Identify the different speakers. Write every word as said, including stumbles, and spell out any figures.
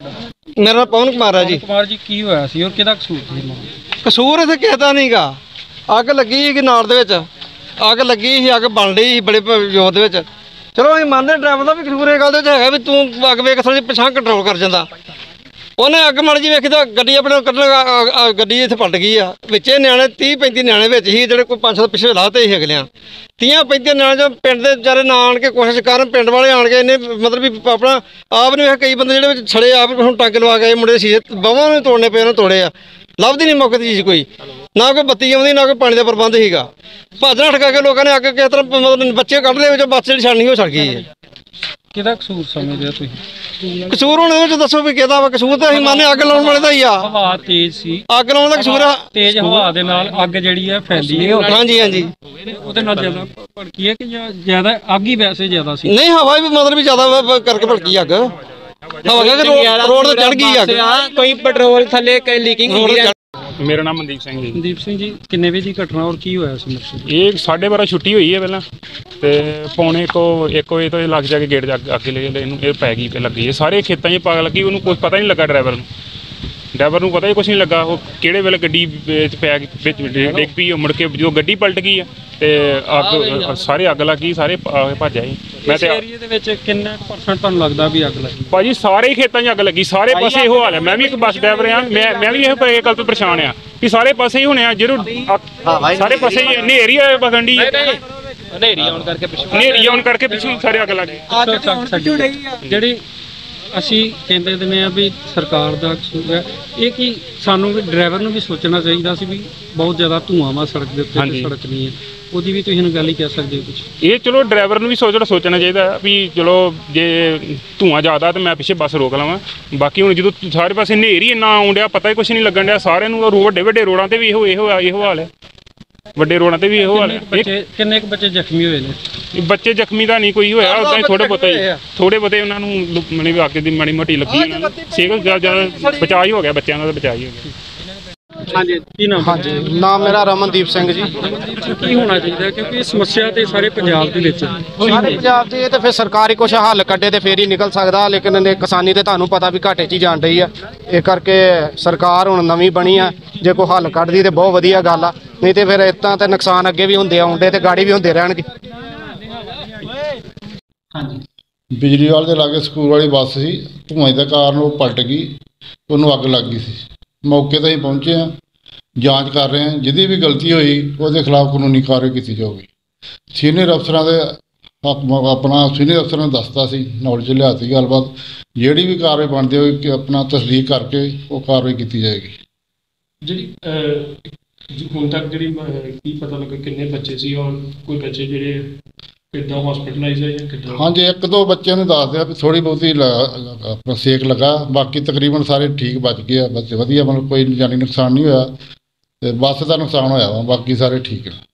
Speaker 1: मेरा नाम पवन कुमार है जी।
Speaker 2: कुमार जी की होया सी और किहदा कसूर सी?
Speaker 1: कसूर इत्थे किसे दा नहीं गा। अग लगी ही नाड़ दे विच, अग लगी ही, अग बन रही ही बड़े जोर दे विच। चलो असीं मंनदे ड्राइवर दा भी कसूर इस गल दे विच हैगा भी तूं अग वेख थोड़ी पिछां कंट्रोल कर जांदा। ਉਹਨੇ ਅੱਗ ਮਾੜੀ ਜੀ ਵੇਖੀ ਤਾਂ ਗੱਡੀ ਆਪਣੇ ਕੱਢਣ ਗੱਡੀ ਇੱਥੇ ਪਲਟ ਗਈ ਆ। ਵਿੱਚੇ ਨਿਆਣੇ ਤੀਹ ਪੈਂਤੀ ਨਿਆਣੇ ਵਿੱਚ ਹੀ ਜਿਹੜੇ ਕੋਈ ਪੰਜ ਸੱਤ ਪਿੱਛੇ ਲਾਤੇ ਸੀ ਅਗਲਿਆਂ। ਤੀਹਾਂ ਪੈਂਤੀ ਨਿਆਣੇ ਜੋ ਪਿੰਡ ਦੇ ਵਿਚਾਰੇ ਨਾ ਆਣ ਕੇ ਕੋਸ਼ਿਸ਼ ਕਰਨ, ਪਿੰਡ ਵਾਲੇ ਆਣ ਕੇ ਇਹਨੇ ਮਤਲਬ ਵੀ ਆਪਣਾ ਆਪ ਨੇ ਕਈ ਬੰਦੇ ਜਿਹੜੇ ਵਿੱਚ ਛੜੇ ਆਪ ਹੁਣ ਟਾਂਕੇ ਲਵਾ ਕੇ ਮੁੰਡੇ ਦੇ ਸ਼ੀਸ਼ੇ ਬਾਹਾਂ ਨੂੰ ਤੋੜਨੇ ਪਏ, ਉਹਨੂੰ ਤੋੜੇ ਆ। ਲੱਭਦੀ ਨਹੀਂ ਮੌਕੇ ਦੀ ਚੀਜ਼ ਕੋਈ, ਨਾ ਕੋਈ ਬੱਤੀ ਆਉਂਦੀ ਨਾ ਕੋਈ ਪਾਣੀ ਦਾ ਪ੍ਰਬੰਧ ਸੀਗਾ। ਭੱਜ ਨੱਠ ਕਰਕੇ ਲੋਕਾਂ ਨੇ ਅੱਗ ਕਿਸ ਤਰ੍ਹਾਂ ਮਤਲਬ ਬੱਚੇ ਕੱਢ ਲਏ ਵਿੱਚ, ਬੱਸ ਜਿਹੜੀ ਛਾਣੀ ਉਹ ਛੜ ਗਈ ਹੈ।
Speaker 2: ਕਿਹਦਾ ਕਸੂਰ ਸਮਝਦੇ ਹੋ ਤੁਸੀਂ?
Speaker 1: ਕਸੂਰ ਹੁਣ ਇਹਦੇ ਵਿੱਚ ਦੱਸੋ ਵੀ ਕਿਹਦਾ ਵਾ ਕਸੂਰ? ਤਾਂ ਅਸੀਂ ਮੰਨੇ ਅੱਗ ਲਾਉਣ ਵਾਲੇ ਦਾ ਹੀ ਆ।
Speaker 2: ਹਵਾ ਤੇਜ਼ ਸੀ,
Speaker 1: ਅੱਗ ਲਾਉਣ ਦਾ ਕਸੂਰ ਆ।
Speaker 2: ਤੇਜ਼ ਹਵਾ ਦੇ ਨਾਲ ਅੱਗ ਜਿਹੜੀ ਹੈ ਫੈਲੀ ਹੈ।
Speaker 1: ਹਾਂਜੀ ਹਾਂਜੀ,
Speaker 2: ਉਹਦੇ ਨਾਲ ਜ਼ਿਆਦਾ ਭੜਕੀ ਹੈ ਕਿ ਜਾਂ ਜ਼ਿਆਦਾ ਅੱਗ ਹੀ ਵੈਸੇ ਜ਼ਿਆਦਾ ਸੀ?
Speaker 1: ਨਹੀਂ, ਹਵਾ ਵੀ ਮਤਲਬ ਵੀ ਜ਼ਿਆਦਾ ਕਰਕੇ ਭੜਕੀ ਅੱਗ। ਹਵਾ ਕਰਕੇ ਰੋਡ ਤੇ ਚੜ ਗਈ ਅੱਗ।
Speaker 3: ਕੋਈ ਪੈਟਰੋਲ ਥੱਲੇ ਕਈ ਲੀਕਿੰਗ ਹੋ ਰਹੀ।
Speaker 4: मेरा नाम मनदीप सिंह जी।
Speaker 2: मनदीप सिंह जी, किन्ने बजे की घटना और की होया सी?
Speaker 4: ये साढ़े बारह छुट्टी हुई है पहला तो पौने को एक बजे तो लग जाके गेट अगे ले ये पै गई लग गई है। सारे खेतों में पग लगी, उन्होंने कुछ पता नहीं लगा। ड्राइवर ड्राइवर को पता ही कुछ नहीं लगा। वो किहड़े वेले गड्डी पै डिग पई, मुड़ के जो गड्डी पलट गई है तो अग सारे अग लग गई, सारे भज आए। मैं तो
Speaker 2: एरिया दे विच किन्ना परसेंट तुहानूं लगदा भी अग लगी?
Speaker 4: भाजी सारे ही खेतों में अग लगी, सारे पासे इहो हाल है। मैं भी एक बस ड्राइवर हाँ, मैं मैं भी यह गल तो परेशान हाँ कि सारे पासे ही होने जो सारे पासे नेरी बगन डी
Speaker 3: ਹਨੇਰੀ ਆਉਣ ਕਰਕੇ ਪਿੱਛੋਂ
Speaker 4: नेरी आने करके पिछों सारे अग लग गई।
Speaker 2: ਜਿਹੜੀ ਅਸੀਂ ਕਹਿੰਦੇ ਦਿੰਦੇ ਆ ਵੀ ਸਰਕਾਰ ਦਾ ਕਸੂਰ ਹੈ ਇਹ ਕਿ ਸਾਨੂੰ ਵੀ ਡਰਾਈਵਰ ਨੂੰ ਵੀ ਸੋਚਣਾ ਚਾਹੀਦਾ ਸੀ ਵੀ ਬਹੁਤ ਜ਼ਿਆਦਾ ਧੂਆਂ ਵਾ ਸੜਕ ਦੇ ਉੱਤੇ, ਸੜਕ ਨਹੀਂ ਹੈ ਉਹਦੀ ਵੀ ਤੁਸੀਂ ਗੱਲ ਹੀ ਕਹਿ ਸਕਦੇ ਹੋ ਕੁਝ?
Speaker 4: ਇਹ ਚਲੋ ਡਰਾਈਵਰ ਨੂੰ ਵੀ ਸੋਚਣਾ ਸੋਚਣਾ ਚਾਹੀਦਾ ਵੀ ਚਲੋ ਜੇ ਧੂਆਂ ਜ਼ਿਆਦਾ ਤਾਂ ਮੈਂ ਪਿੱਛੇ ਬੱਸ ਰੋਕ ਲਵਾਂ। ਬਾਕੀ ਹੁਣ ਜਦੋਂ ਸਾਰੇ ਪਾਸੇ ਹਨੇਰੀ ਇੰਨਾ ਆਉਣ ਡਿਆ, ਪਤਾ ਹੀ ਕੁਛ ਨਹੀਂ ਲੱਗਣ ਡਿਆ ਸਾਰਿਆਂ ਨੂੰ। ਵੱਡੇ ਵੱਡੇ ਰੋਡਾਂ ਤੇ ਵੀ ਇਹੋ ਇਹੋ ਇਹੋ ਹਾਲ ਹੈ, ਵੱਡੇ ਰੋਡਾਂ ਤੇ ਵੀ ਇਹੋ ਹਾਲ ਹੈ।
Speaker 2: ਕਿੰਨੇ ਕੁ ਬੱਚੇ ਜ਼ਖਮੀ ਹੋਏ ਨੇ?
Speaker 4: ਬੱਚੇ ਜ਼ਖਮੀ ਦਾ ਨਹੀਂ ਕੋਈ ਹੋਇਆ, ਉਦਾਂ ਹੀ ਥੋੜੇ ਬਹੁਤੇ ਥੋੜੇ ਬਹੁਤੇ ਉਹਨਾਂ ਨੂੰ ਮਣੀ ਅੱਗ ਦੀ ਮਾੜੀ ਮੋਟੀ ਲੱਗੀ, ਉਹਨਾਂ ਨੂੰ ਸੇਕ ਜ਼ਿਆਦਾ ਬਚਾਅ ਹੀ ਹੋ ਗਿਆ, ਬੱਚਿਆਂ ਦਾ ਤਾਂ ਬਚਾਅ ਹੀ ਹੋ ਗਿਆ।
Speaker 2: ਹਾਂਜੀ, ਕੀ ਨਾਮ?
Speaker 5: ਹਾਂਜੀ, ਨਾਮ ਮੇਰਾ ਰਮਨਦੀਪ ਸਿੰਘ ਜੀ।
Speaker 2: ਕੀ ਹੋਣਾ ਚਾਹੀਦਾ ਕਿਉਂਕਿ ਇਹ ਸਮੱਸਿਆ ਤੇ ਸਾਰੇ ਪੰਜਾਬ ਦੇ ਵਿੱਚ
Speaker 5: ਸਾਰੇ ਪੰਜਾਬ ਦੀ ਇਹ ਤਾਂ ਫਿਰ ਸਰਕਾਰ ਹੀ ਕੁਛ ਹੱਲ ਕੱਢੇ ਤੇ ਫੇਰ ਹੀ ਨਿਕਲ ਸਕਦਾ। ਲੇਕਿਨ ਇਹ ਕਿਸਾਨੀ ਤੇ ਤੁਹਾਨੂੰ ਪਤਾ ਵੀ ਘਾਟੇ 'ਚ ਹੀ ਜਾਣ ਰਹੀ ਆ। ਇਹ ਕਰਕੇ ਸਰਕਾਰ ਹੁਣ ਨਵੀਂ ਬਣੀ ਆ, ਜੇ ਕੋਈ ਹੱਲ ਕੱਢਦੀ ਤੇ ਬਹੁਤ ਵਧੀਆ ਗੱਲ ਆ, ਨਹੀਂ ਤੇ ਫਿਰ ਇਦਾਂ ਤੇ ਨੁਕਸਾਨ ਅੱਗੇ ਵੀ ਹੁੰਦੇ ਆਉਂਦੇ ਤੇ ਗਾੜੀ ਵੀ ਹੁੰਦੇ ਰਹਿਣਗੇ।
Speaker 6: ਬਿਜਲੀ ਵਾਲੇ ਦੇ ਲਾਗੇ ਸਕੂਲ ਵਾਲੀ ਬੱਸ ਸੀ, ਧੂੰਆਂ ਦੇ ਕਾਰਨ ਉਹ ਪਲਟ ਗਈ, ਉਹਨੂੰ ਅੱਗ ਲੱਗ ਗਈ ਸੀ। ਮੌਕੇ 'ਤੇ ਅਸੀਂ ਪਹੁੰਚੇ ਹਾਂ, ਜਾਂਚ ਕਰ ਰਹੇ ਹਾਂ, ਜਿਹਦੀ ਵੀ ਗਲਤੀ ਹੋਈ ਉਹਦੇ ਖਿਲਾਫ ਕਾਨੂੰਨੀ ਕਾਰਵਾਈ ਕੀਤੀ ਜਾਊਗੀ। ਸੀਨੀਅਰ ਅਫਸਰਾਂ ਦੇ ਆਪਣਾ ਸੀਨੀਅਰ ਅਫਸਰਾਂ ਨੇ ਦੱਸਤਾ ਸੀ, ਨੌਲੇਜ ਲਿਆਤੀ ਗੱਲਬਾਤ, ਜਿਹੜੀ ਵੀ ਕਾਰਵਾਈ ਬਣਦੀ ਹੋਈ ਕਿ ਆਪਣਾ ਤਸਦੀਕ ਕਰਕੇ ਉਹ ਕਾਰਵਾਈ ਕੀਤੀ ਜਾਏਗੀ।
Speaker 7: ਜਿਹੜੀ ਹੁਣ ਤੱਕ ਜਿਹੜੀ ਕੀ ਪਤਾ ਲੱਗਾ ਕਿੰਨੇ ਬੱਚੇ ਸੀ ਔਰ ਕੋਈ ਬੱਚੇ ਜਿਹੜੇ ਕਿੱਦਾਂ ਹਸਪੀਟਲਾਈਜ਼ ਹੈ ਜਾਂ ਕਿੱਦਾਂ? ਹਾਂਜੀ,
Speaker 6: ਇੱਕ ਦੋ ਬੱਚਿਆਂ ਨੂੰ ਦੱਸਦੇ ਆ ਵੀ ਥੋੜ੍ਹੀ ਬਹੁਤੀ ਆਪਣਾ ਸੇਕ ਲੱਗਾ, ਬਾਕੀ ਤਕਰੀਬਨ ਸਾਰੇ ਠੀਕ ਬਚ ਗਏ ਆ, ਬੱਚੇ ਵਧੀਆ, ਮਤਲਬ ਕੋਈ ਜਾਨੀ ਨੁਕਸਾਨ ਨਹੀਂ ਹੋਇਆ। ਅਤੇ ਬੱਸ ਦਾ ਨੁਕਸਾਨ ਹੋਇਆ ਵਾ, ਬਾਕੀ ਸਾਰੇ ਠੀਕ ਨੇ।